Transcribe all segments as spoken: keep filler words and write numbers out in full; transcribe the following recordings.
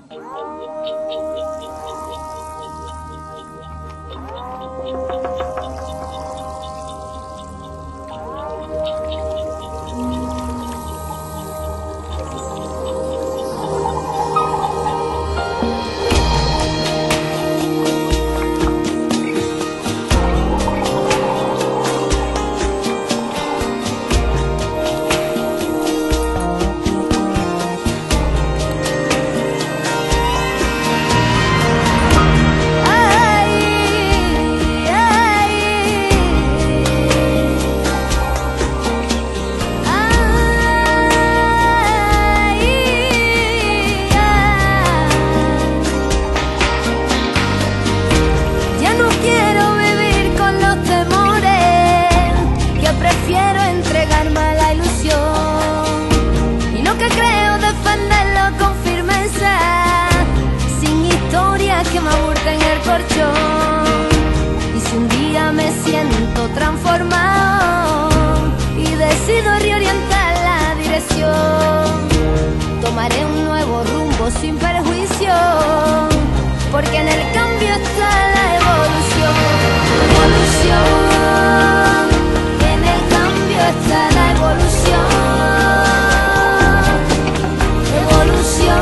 Y si un día me siento transformado y decido reorientar la dirección, tomaré un nuevo rumbo sin perjuicio, porque en el cambio está la evolución. Evolución, en el cambio está la evolución. Evolución,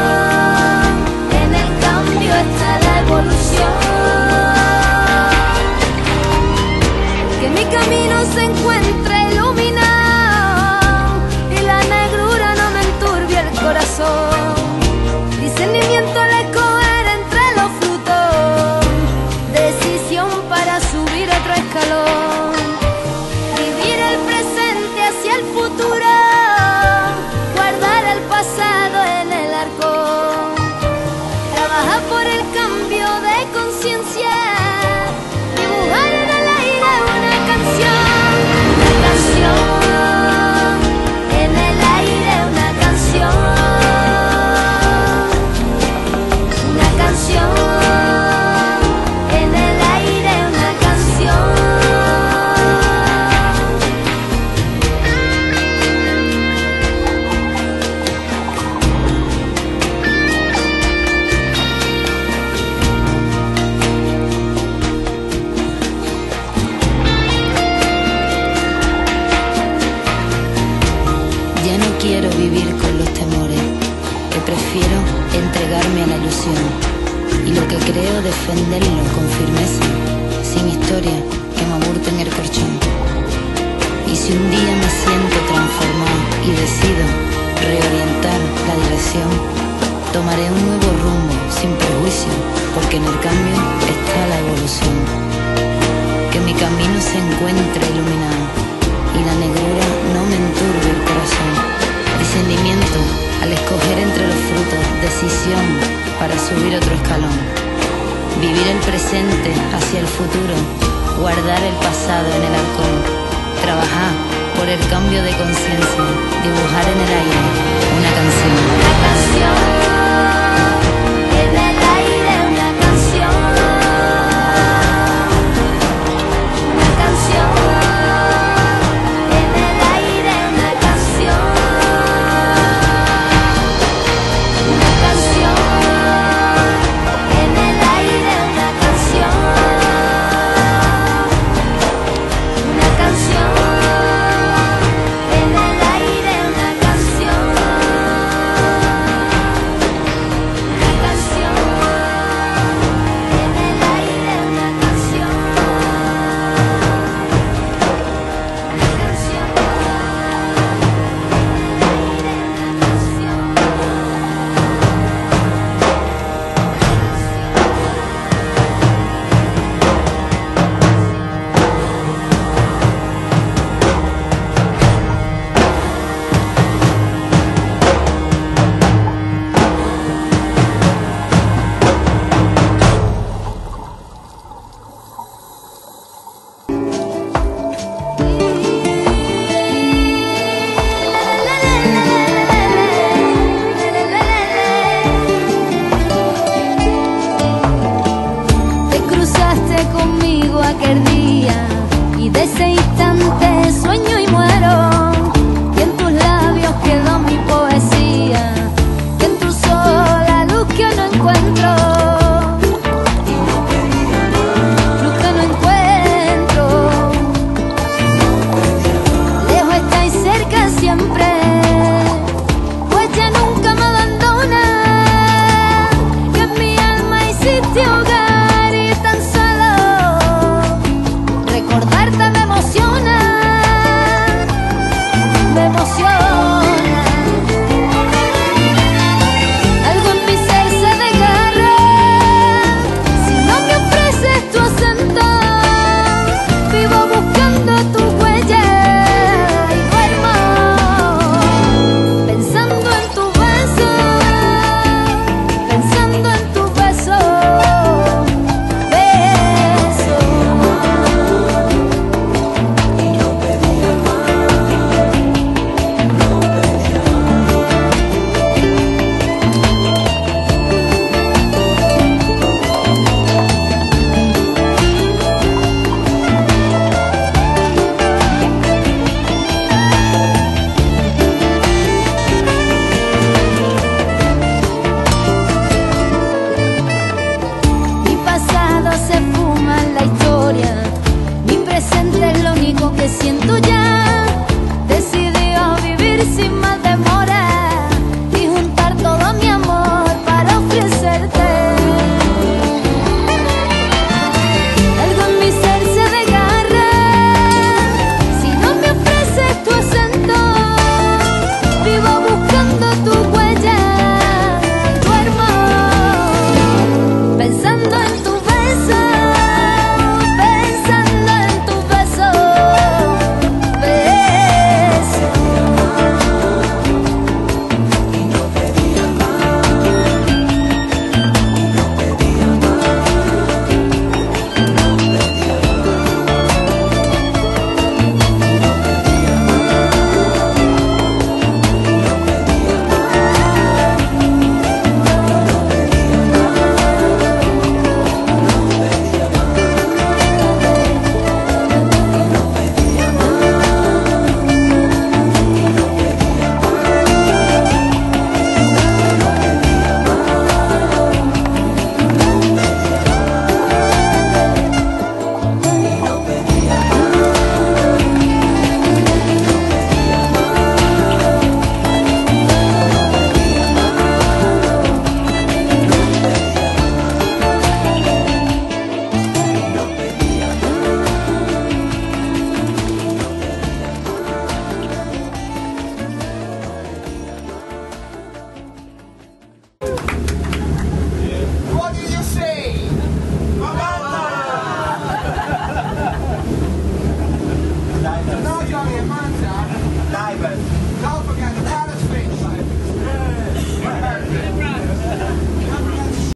en el cambio está la evolución. Que mi camino se encuentre iluminado y la negrura no me enturbie el corazón. Discernimiento al escoger entre los frutos, decisión para subir otro escalón. Vivir el presente hacia el futuro, guardar el pasado en el arcón. Trabajar por el cambio de conciencia, dibujar en el aire una canción. Una canción, en el aire una canción. Una canción, en el aire una canción. Ya no quiero vivir con los temores, que prefiero entregarme a la ilusión, y lo que creo defenderlo con firmeza, sin historia que me aburte en el colchón. Y si un día me siento transformado y decido reorientar la dirección, tomaré un nuevo rumbo sin prejuicio, porque en el cambio está la evolución. Que mi camino se encuentre iluminado y la negrura no me enturbie el corazón. Discernimiento al escoger entre los frutos, decisión para subir otro escalón. Vivir el presente hacia el futuro, guardar el pasado en el arcón. Trabajar por el cambio de conciencia, dibujar en el aire una canción. Una canción, en el aire una canción. Una canción, en el aire una canción. Una canción, en el aire una canción. Una canción, en el aire una canción. ได้แบบ